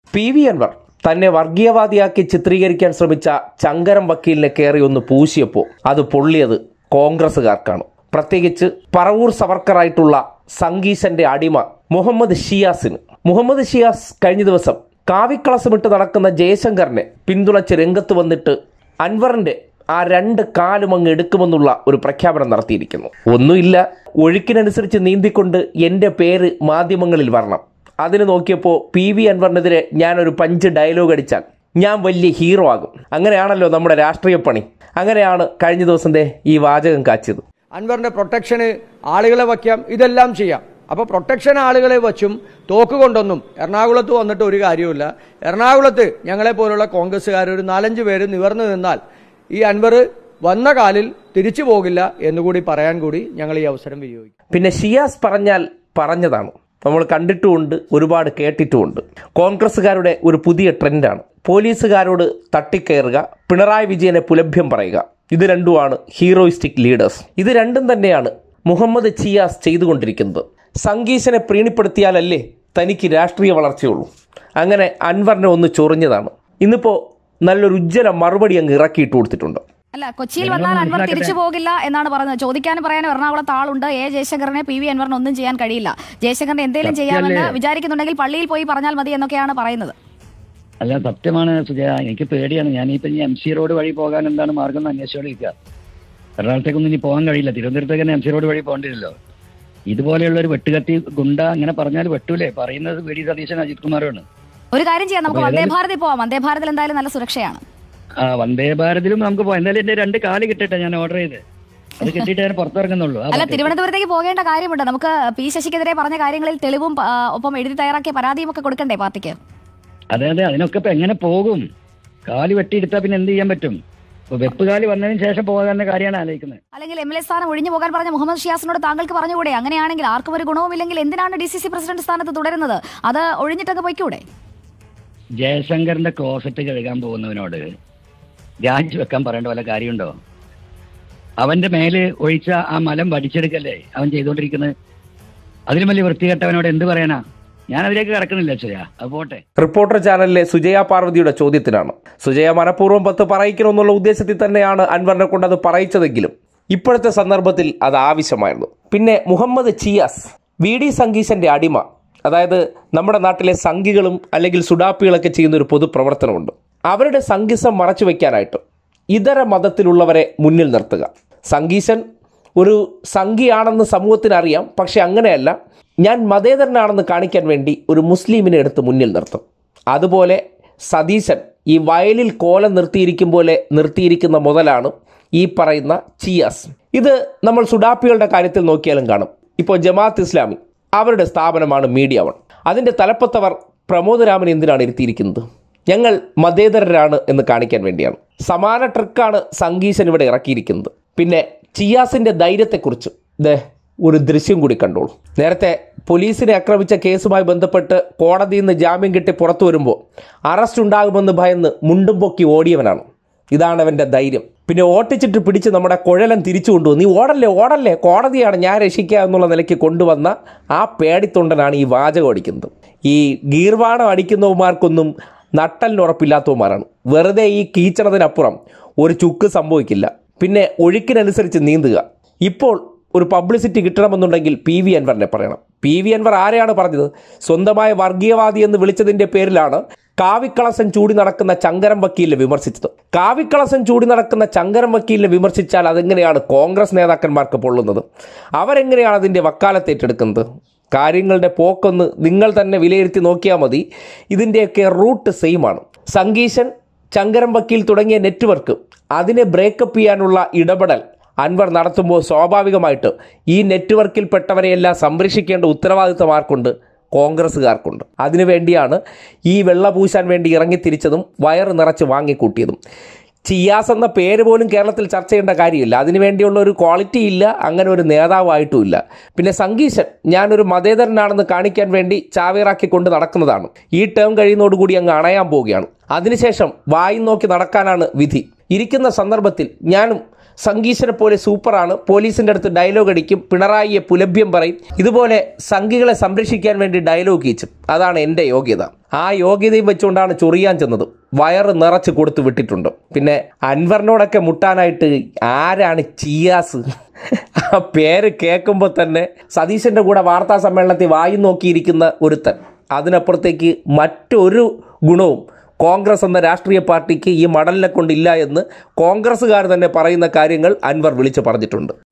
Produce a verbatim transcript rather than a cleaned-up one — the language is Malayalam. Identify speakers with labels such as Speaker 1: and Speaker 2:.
Speaker 1: പി വി അൻവർ തന്നെ വർഗീയവാദിയാക്കി ചിത്രീകരിക്കാൻ ശ്രമിച്ച ചങ്കരം വക്കീലിനെ കയറി ഒന്ന് പൂശിയപ്പോൾ അത് പൊള്ളിയത് കോൺഗ്രസുകാർക്കാണ്. പ്രത്യേകിച്ച് പറവൂർ സവർക്കറായിട്ടുള്ള സംഗീശന്റെ അടിമ മുഹമ്മദ് ഷിയാസിന്. മുഹമ്മദ് ഷിയാസ് കഴിഞ്ഞ ദിവസം കാവിക്കളസമിട്ട് നടക്കുന്ന ജയശങ്കറിനെ പിന്തുണച്ച് രംഗത്ത് വന്നിട്ട് അൻവറിന്റെ ആ രണ്ട് കാലും അങ്ങ് എടുക്കുമെന്നുള്ള ഒരു പ്രഖ്യാപനം നടത്തിയിരിക്കുന്നു. ഒന്നുമില്ല, ഒഴുക്കിനനുസരിച്ച് നീന്തിക്കൊണ്ട് എൻ്റെ പേര് മാധ്യമങ്ങളിൽ വരണം. അതിന് നോക്കിയപ്പോൾ പി വി അൻവറിനെതിരെ ഞാനൊരു പഞ്ച് ഡയലോഗ് അടിച്ചാൽ ഞാൻ വലിയ ഹീറോ ആകും. അങ്ങനെയാണല്ലോ നമ്മുടെ രാഷ്ട്രീയ പണി. അങ്ങനെയാണ് കഴിഞ്ഞ ദിവസത്തെ ഈ വാചകം കാച്ചിയത്.
Speaker 2: അൻവറിന്റെ പ്രൊട്ടക്ഷന് ആളുകളെ വയ്ക്കാം, ഇതെല്ലാം ചെയ്യാം. അപ്പോൾ പ്രൊട്ടക്ഷൻ ആളുകളെ വച്ചും തോക്ക് കൊണ്ടൊന്നും എറണാകുളത്ത് വന്നിട്ട് ഒരു കാര്യമില്ല. എറണാകുളത്ത് ഞങ്ങളെ പോലുള്ള കോൺഗ്രസ്സുകാർ ഒരു നാലഞ്ച് പേര് നിവർന്നു നിന്നാൽ ഈ അൻവർ വന്ന കാലിൽ തിരിച്ചു പോകില്ല എന്നുകൂടി പറയാൻ കൂടി ഞങ്ങൾ ഈ അവസരം വിനിയോഗിക്കും.
Speaker 1: പിന്നെ ഷിയാസ് പറഞ്ഞാൽ പറഞ്ഞതാണ്, നമ്മൾ കണ്ടിട്ടുമുണ്ട്, ഒരുപാട് കേട്ടിട്ടുമുണ്ട്. കോൺഗ്രസ്സുകാരുടെ ഒരു പുതിയ ട്രെൻഡാണ് പോലീസുകാരോട് തട്ടിക്കയറുക, പിണറായി വിജയനെ പുലഭ്യം പറയുക. ഇത് രണ്ടുമാണ് ഹീറോയിസ്റ്റിക് ലീഡേഴ്സ്. ഇത് രണ്ടും തന്നെയാണ് മുഹമ്മദ് ഷിയാസ് ചെയ്തുകൊണ്ടിരിക്കുന്നത്. സംഗീശനെ പ്രീണിപ്പെടുത്തിയാലല്ലേ തനിക്ക് രാഷ്ട്രീയ വളർച്ചയുള്ളൂ. അങ്ങനെ അൻവറിനെ ഒന്ന് ചൊറിഞ്ഞതാണ്. ഇന്നിപ്പോ നല്ലൊരു ഉജ്ജ്വല മറുപടി അങ്ങ് ഇറക്കിയിട്ട് കൊടുത്തിട്ടുണ്ട്.
Speaker 3: അല്ല, കൊച്ചിയിൽ വന്നാൽ അൻവർ തിരിച്ചു പോകില്ല എന്നാണ് പറയുന്നത്. ചോദിക്കാനും പറയാനും എറണാകുളത്ത് ആളുണ്ട്. എ ജയശങ്കറിനെ പി വി അൻവറിന് ഒന്നും ചെയ്യാൻ കഴിയില്ല. ജയശങ്കറിന് എന്തെങ്കിലും ചെയ്യാമെന്ന് വിചാരിക്കുന്നുണ്ടെങ്കിൽ പള്ളിയിൽ പോയി പറഞ്ഞാൽ മതി എന്നൊക്കെയാണ് പറയുന്നത്.
Speaker 4: അല്ല, സത്യമാണ് സുജയ. എനിക്ക് പേടിയാണ്. ഞാനിപ്പോ എം സി റോഡ് വഴി പോകാൻ എന്താണ് മാർഗം എന്ന് അന്വേഷിച്ചോണ്ടിരിക്കുക. എറണാകുളത്തേക്കൊന്നും ഇനി പോകാൻ കഴിയില്ല. തിരുവനന്തപുരത്തേക്ക് തന്നെ എം സി റോഡ് വഴി പോകേണ്ടില്ലല്ലോ. ഇതുപോലെയുള്ള ഒരു വെട്ടുകത്തി ഗുണ്ട അങ്ങനെ പറഞ്ഞാൽ വെട്ടൂലേ? പറയുന്നത് വി ഡി സതീശൻ, അജിത് കുമാറാണ്.
Speaker 3: ഒരു കാര്യം ചെയ്യാം, നമുക്ക് വന്ദേ ഭാരതിൽ പോവാം. വന്ദേ ഭാരതിൽ എന്തായാലും നല്ല സുരക്ഷയാണ്.
Speaker 4: ആ വന്ദേ ഭാരതിലും നമുക്ക് പോകാം. എന്തായാലും എന്റെ രണ്ട് കാല് കിട്ടട്ടെ, ഞാൻ ഓർഡർ ചെയ്ത് അത് കിട്ടിയിട്ട് ഞാൻ പുറത്തിറങ്ങുന്നുള്ളൂ.
Speaker 3: അല്ല, തിരുവനന്തപുരത്തേക്ക് പോകേണ്ട കാര്യമുണ്ട്. നമുക്ക് പി ശശിക്കെതിരെ പറഞ്ഞ കാര്യങ്ങളിൽ തെളിവും ഒപ്പം എഴുതി തയ്യാറാക്കിയ പരാതിയും ഒക്കെ കൊടുക്കണ്ടേ പാർട്ടിക്ക്?
Speaker 4: അതെ അതെ, അതിനൊക്കെ ഇപ്പൊ എങ്ങനെ പോകും? കാല് വെട്ടിയെടുത്താൽ പിന്നെ എന്ത് ചെയ്യാൻ പറ്റും? വെപ്പുകാലി വന്നതിന് ശേഷം പോകാനുള്ള കാര്യമാണ് ആലോചിക്കുന്നത്.
Speaker 3: അല്ലെങ്കിൽ എം എൽ എ സ്ഥാനം ഒഴിഞ്ഞു പോകാൻ പറഞ്ഞ മുഹമ്മദ് ഷിയാസിനോട് താങ്കൾക്ക് പറഞ്ഞുകൂടെ? അങ്ങനെയാണെങ്കിൽ ആർക്കും ഒരു ഗുണവുമില്ലെങ്കിൽ എന്തിനാണ് ഡി സി സി പ്രസിഡന്റ് സ്ഥാനത്ത് തുടരുന്നത്? അത് ഒഴിഞ്ഞിട്ടൊക്കെ പോയിക്കൂടെ?
Speaker 4: ജയശങ്കറിന്റെ ക്ലോസറ്റ് കഴുകാൻ പോകുന്നവനോട് രാജിവെക്കാൻ പറയേണ്ട വല്ല കാര്യമുണ്ടോ? അവന്റെ മേല് ഒഴിച്ച ആ മലം വടിച്ചെടുക്കല്ലേ അവൻ ചെയ്തുകൊണ്ടിരിക്കുന്നത്. അതിലും വലിയ വൃത്തികെട്ടവനോട് എന്ത് പറയാനാ? ഞാൻ അതിലേക്ക് കിടക്കുന്നില്ല സുജയ, അത് പോട്ടെ.
Speaker 1: റിപ്പോർട്ടർ ചാനലിലെ സുജയ പാർവതിയുടെ ചോദ്യത്തിനാണ്. സുജയ മനഃപൂർവ്വം പത്ത് പറയിക്കണമെന്നുള്ള ഉദ്ദേശത്തിൽ തന്നെയാണ് അൻവറിനെ കൊണ്ട് അത് പറയിച്ചതെങ്കിലും ഇപ്പോഴത്തെ സന്ദർഭത്തിൽ അത് ആവശ്യമായിരുന്നു. പിന്നെ മുഹമ്മദ് ഷിയാസ് വി ഡി സംഗീശന്റെ അടിമ, അതായത് നമ്മുടെ നാട്ടിലെ സംഘികളും അല്ലെങ്കിൽ സുഡാപ്പികളൊക്കെ ചെയ്യുന്ന ഒരു പൊതുപ്രവർത്തനമുണ്ട്. അവരുടെ സംഘിസം മറച്ചു വയ്ക്കാനായിട്ട് ഇതര മതത്തിലുള്ളവരെ മുന്നിൽ നിർത്തുക. സംഗീശൻ ഒരു സംഘിയാണെന്ന് സമൂഹത്തിന് അറിയാം, പക്ഷെ അങ്ങനെയല്ല, ഞാൻ മതേതരനാണെന്ന് കാണിക്കാൻ വേണ്ടി ഒരു മുസ്ലിമിനെ എടുത്ത് മുന്നിൽ നിർത്തും. അതുപോലെ സതീശൻ ഈ വയലിൽ കോലം നിർത്തിയിരിക്കും പോലെ നിർത്തിയിരിക്കുന്ന മുതലാണ് ഈ പറയുന്ന ഷിയാസ്. ഇത് നമ്മൾ സുഡാപ്പികളുടെ കാര്യത്തിൽ നോക്കിയാലും കാണും. ഇപ്പോൾ ജമാഅത്ത് ഇസ്ലാമി അവരുടെ സ്ഥാപനമാണ് മീഡിയ വൺ. അതിൻ്റെ തലപ്പത്തവർ പ്രമോദ് രാമൻ എന്തിനാണ് ഇരുത്തിയിരിക്കുന്നത്? ഞങ്ങൾ മതേതരരാണ് എന്ന് കാണിക്കാൻ വേണ്ടിയാണ്. സമാന ട്രിക്കാണ് സംഗീശൻ ഇവിടെ ഇറക്കിയിരിക്കുന്നത്. പിന്നെ ഷിയാസിൻ്റെ ധൈര്യത്തെക്കുറിച്ച് ദേ ഒരു ദൃശ്യം കൂടി കണ്ടോളൂ. നേരത്തെ പോലീസിനെ ആക്രമിച്ച കേസുമായി ബന്ധപ്പെട്ട് കോടതിയിൽ നിന്ന് ജാമ്യം കിട്ടി പുറത്തു വരുമ്പോൾ അറസ്റ്റ് ഉണ്ടാകുമെന്ന് ഭയന്ന് മുണ്ടും പൊക്കി ഓടിയവനാണ്. ഇതാണ് അവൻ്റെ ധൈര്യം. പിന്നെ ഓട്ടിച്ചിട്ട് പിടിച്ച് നമ്മുടെ കുഴലൻ തിരിച്ചു കൊണ്ടുവന്നു. നീ ഓടല്ലേ ഓടല്ലേ, കോടതിയാണ്, ഞാൻ രക്ഷിക്കുക എന്നുള്ള നിലയ്ക്ക് കൊണ്ടുവന്ന ആ പേടിത്തൊണ്ടനാണ് ഈ വാചകം അടിക്കുന്നത്. ഈ ഗീർവാണം അടിക്കുന്നവന്മാർക്കൊന്നും നട്ടലിനുറപ്പില്ലാത്തവന്മാരാണ്. വെറുതെ ഈ കീച്ചണതിനപ്പുറം ഒരു ചുക്ക് സംഭവിക്കില്ല. പിന്നെ ഒഴുക്കിനനുസരിച്ച് നീന്തുക. ഇപ്പോൾ ഒരു പബ്ലിസിറ്റി കിട്ടണമെന്നുണ്ടെങ്കിൽ പി വി അൻവറിനെ പറയണം. പി വി അൻവർ ആരെയാണ് പറഞ്ഞത്? സ്വന്തമായ വർഗീയവാദി എന്ന് വിളിച്ചതിൻ്റെ പേരിലാണ് കാവിക്കളസൻ ചൂടി നടക്കുന്ന ചങ്കരം വക്കീലിനെ വിമർശിച്ചത്. കാവിക്കളസൻ ചൂടി നടക്കുന്ന ചങ്കരം വക്കീലിനെ വിമർശിച്ചാൽ അതെങ്ങനെയാണ് കോൺഗ്രസ് നേതാക്കന്മാർക്ക് പൊള്ളുന്നത്? അവരെങ്ങനെയാണ് അതിൻ്റെ വക്കാലത്ത് ഏറ്റെടുക്കുന്നത്? കാര്യങ്ങളുടെ പോക്കൊന്ന് നിങ്ങൾ തന്നെ വിലയിരുത്തി നോക്കിയാൽ മതി. ഇതിൻ്റെയൊക്കെ റൂട്ട് സെയിമാണ്. സംഗീശൻ, ചങ്കരം വക്കീൽ തുടങ്ങിയ നെറ്റ്വർക്ക് അതിനെ ബ്രേക്കപ്പ് ചെയ്യാനുള്ള ഇടപെടൽ അൻവർ നടത്തുമ്പോൾ സ്വാഭാവികമായിട്ട് ഈ നെറ്റ്വർക്കിൽപ്പെട്ടവരെയെല്ലാം സംരക്ഷിക്കേണ്ട ഉത്തരവാദിത്തം ആർക്കുണ്ട്? കോൺഗ്രസ്സുകാർക്കുണ്ട്. അതിനുവേണ്ടിയാണ് ഈ വെള്ള പൂശാൻ വേണ്ടി ഇറങ്ങിത്തിരിച്ചതും വയറ് നിറച്ച് വാങ്ങിക്കൂട്ടിയതും. ഷിയാസ് എന്ന പേര് പോലും കേരളത്തിൽ ചർച്ച ചെയ്യേണ്ട കാര്യമില്ല. അതിനുവേണ്ടിയുള്ള ഒരു ക്വാളിറ്റി ഇല്ല, അങ്ങനെ ഒരു നേതാവായിട്ടും ഇല്ല. പിന്നെ സംഗീശൻ ഞാനൊരു മതേതരനാണെന്ന് കാണിക്കാൻ വേണ്ടി ചാവേറാക്കി കൊണ്ട് നടക്കുന്നതാണ്. ഈ ടേം കഴിയുന്നതോടുകൂടി അങ്ങ് അണയാൻ പോവുകയാണ്. അതിനുശേഷം വായി നോക്കി നടക്കാനാണ് വിധി. ഇരിക്കുന്ന സന്ദർഭത്തിൽ ഞാനും സംഗീശനെ പോലെ സൂപ്പറാണ്, പോലീസിൻ്റെ അടുത്ത് ഡയലോഗ് അടിക്കും, പിണറായിയെ പുലഭ്യം പറയും, ഇതുപോലെ സംഘികളെ സംരക്ഷിക്കാൻ വേണ്ടി ഡയലോഗ് കീച്ചും. അതാണ് എൻ്റെ യോഗ്യത. ആ യോഗ്യതയും വെച്ചുകൊണ്ടാണ് ചൊറിയാൻ ചെന്നത്. വയറ് നിറച്ച് കൊടുത്തു വിട്ടിട്ടുണ്ട്. പിന്നെ അൻവറിനോടൊക്കെ മുട്ടാനായിട്ട് ആരാണ് ചിയാസ്? ആ പേര് കേൾക്കുമ്പോൾ തന്നെ സതീശൻ്റെ കൂടെ വാർത്താ സമ്മേളനത്തിൽ വായി നോക്കിയിരിക്കുന്ന ഒരുത്തൻ. അതിനപ്പുറത്തേക്ക് മറ്റൊരു ഗുണവും കോൺഗ്രസ് എന്ന രാഷ്ട്രീയ പാർട്ടിക്ക് ഈ മടലിനെ കൊണ്ടില്ല എന്ന് കോൺഗ്രസ്സുകാർ തന്നെ പറയുന്ന കാര്യങ്ങൾ അൻവർ വിളിച്ചു പറഞ്ഞിട്ടുണ്ട്.